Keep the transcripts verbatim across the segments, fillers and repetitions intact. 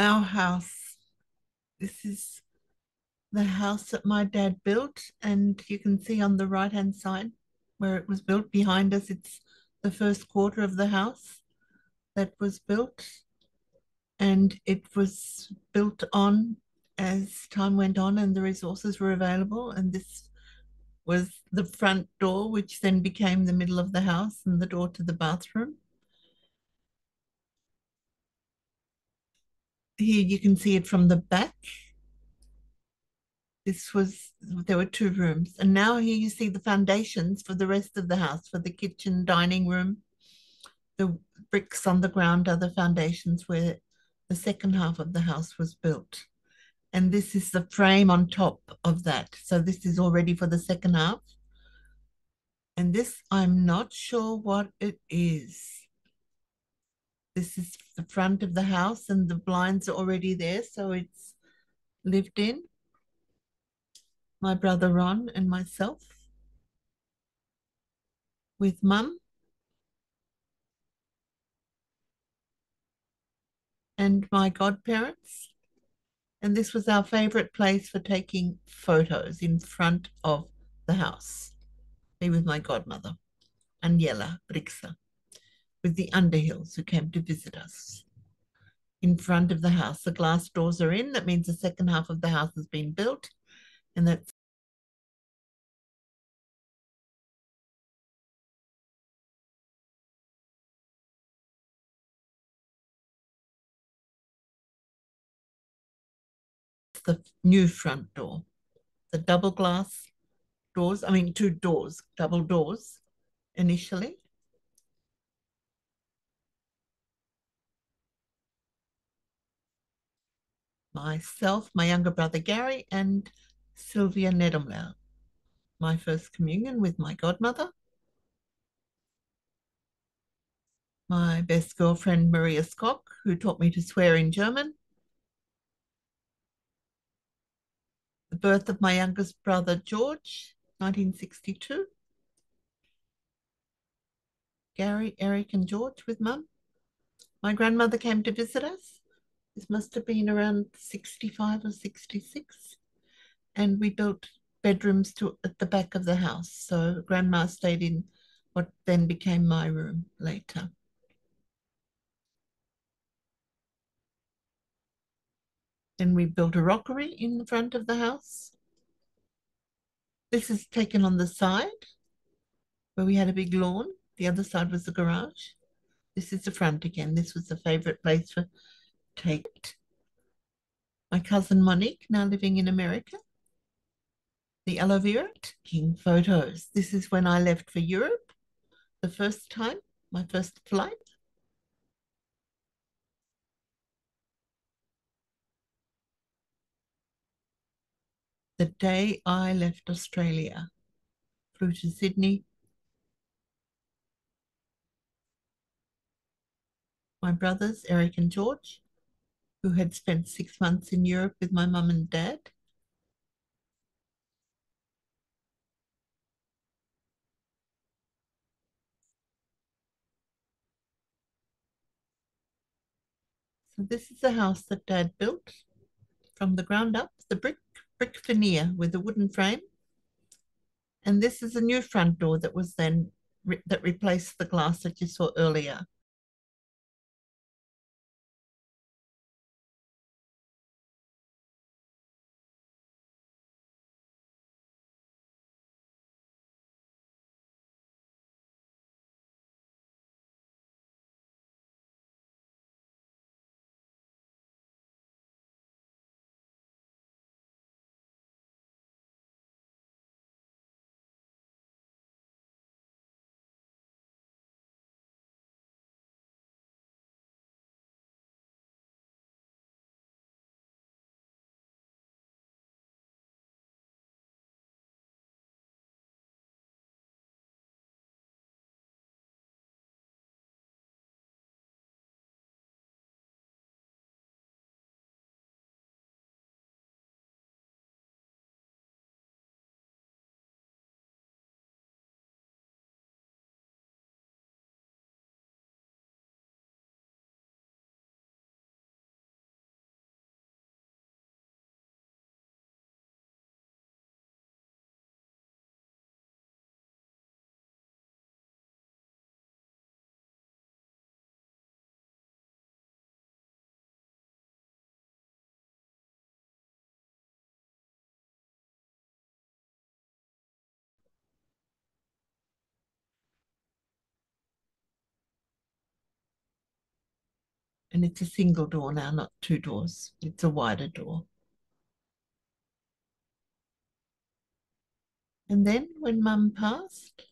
our house. This is the house that my dad built, and you can see on the right hand side where it was built behind us, it's the first quarter of the house that was built, and it was built on as time went on and the resources were available. And this was the front door, which then became the middle of the house and the door to the bathroom. Here you can see it from the back. This was, there were two rooms. And now here you see the foundations for the rest of the house, for the kitchen, dining room. The bricks on the ground are the foundations where the second half of the house was built. And this is the frame on top of that. So this is already for the second half. And this, I'm not sure what it is. This is the front of the house and the blinds are already there. So it's lived in. My brother Ron and myself with mum and my godparents. And this was our favorite place for taking photos, in front of the house. Me with my godmother, Aniela Brixa, with the Underhills who came to visit us. In front of the house, the glass doors are in. That means the second half of the house has been built. And that's the new front door. The double glass doors, I mean, two doors, double doors initially. Myself, my younger brother Gary, and Sylvia Nedumler. My first communion with my godmother. My best girlfriend Maria Skock, who taught me to swear in German. The birth of my youngest brother George, nineteen sixty-two. Gary, Eric, and George with mum. My grandmother came to visit us. This must have been around sixty-five or sixty-six. And we built bedrooms to at the back of the house. So grandma stayed in what then became my room later. Then we built a rockery in the front of the house. This is taken on the side where we had a big lawn. The other side was the garage. This is the front again. This was the favorite place for take. My cousin Monique, now living in America. The aloe vera, taking photos. This is when I left for Europe the first time, my first flight. The day I left Australia, flew to Sydney. My brothers, Eric and George, who had spent six months in Europe with my mum and dad. So this is the house that Dad built from the ground up, the brick brick veneer with a wooden frame. And this is a new front door that was then re that replaced the glass that you saw earlier. And it's a single door now, not two doors. It's a wider door. And then when Mum passed,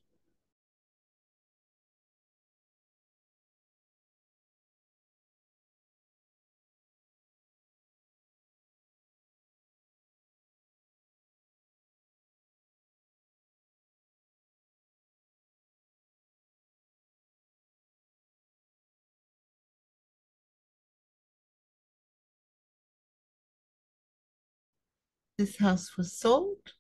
this house was sold.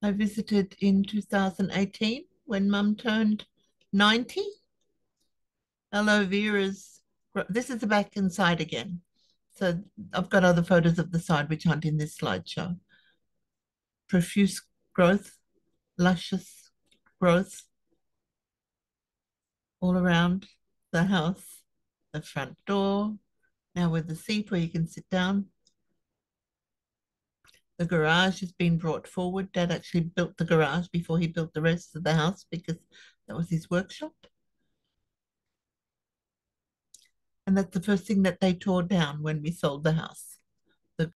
I visited in two thousand eighteen when Mum turned ninety. Aloe vera's, this is the back and side again. So I've got other photos of the side which aren't in this slideshow. Profuse growth, luscious growth all around the house, the front door, now with the seat where you can sit down. The garage has been brought forward. Dad actually built the garage before he built the rest of the house because that was his workshop. And that's the first thing that they tore down when we sold the house. The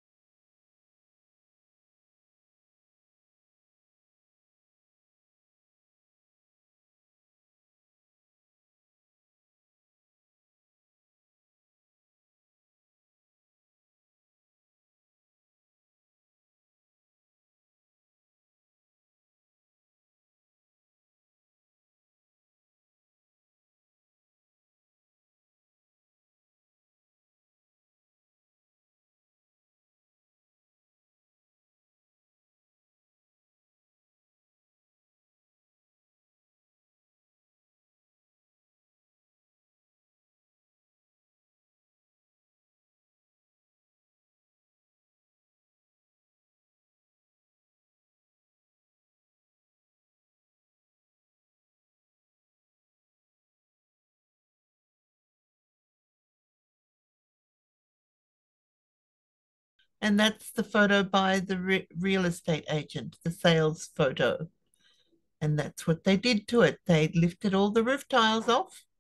and that's the photo by the re real estate agent, the sales photo. And that's what they did to it. They lifted all the roof tiles off